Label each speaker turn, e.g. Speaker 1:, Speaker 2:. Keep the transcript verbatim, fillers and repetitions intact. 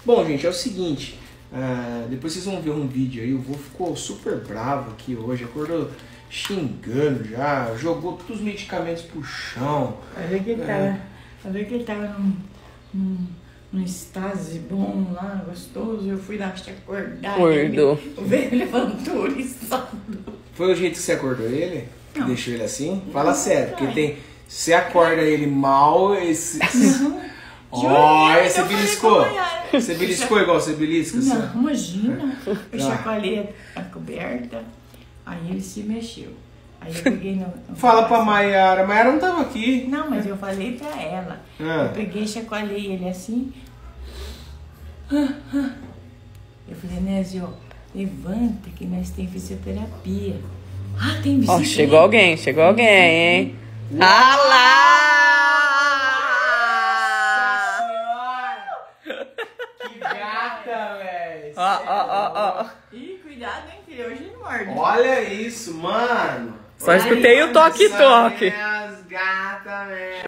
Speaker 1: Bom, gente, é o seguinte. Uh, depois vocês vão ver um vídeo aí. O vô ficou super bravo aqui hoje. Acordou xingando já. Jogou todos os medicamentos pro chão.
Speaker 2: Falei que ele tava, é. falei que ele tava num, num, num estase bom lá, gostoso. Eu fui dar te acordar.
Speaker 3: Acordou.
Speaker 2: O velho levantou oriçado.
Speaker 1: Foi o jeito que você acordou ele? Que
Speaker 2: Não.
Speaker 1: deixou ele assim? Fala não, sério, porque tem. Você acorda ele mal, esse. Olha, você beliscou. Você beliscou igual você belisca?
Speaker 2: Não,
Speaker 1: assim?
Speaker 2: imagina. Eu
Speaker 1: Ah.
Speaker 2: chacoalhei a coberta, aí ele se mexeu. Aí eu peguei no. no
Speaker 1: Fala pra Maiara. Maiara não tava aqui.
Speaker 2: Não, mas eu falei pra ela.
Speaker 1: Ah.
Speaker 2: Eu peguei e chacoalhei ele assim. Eu falei, Nésio, levanta que nós temos fisioterapia. Ah, tem bicicleta.
Speaker 3: Ó, chegou alguém, chegou alguém, hein? Ah lá!
Speaker 1: Que gata, velho!
Speaker 3: Ó, ó, ó, ó.
Speaker 2: Ih, cuidado, hein, filho. Hoje ele morde.
Speaker 1: Olha isso, mano!
Speaker 3: Só escutei o toque-toque.
Speaker 1: As gatas, velho!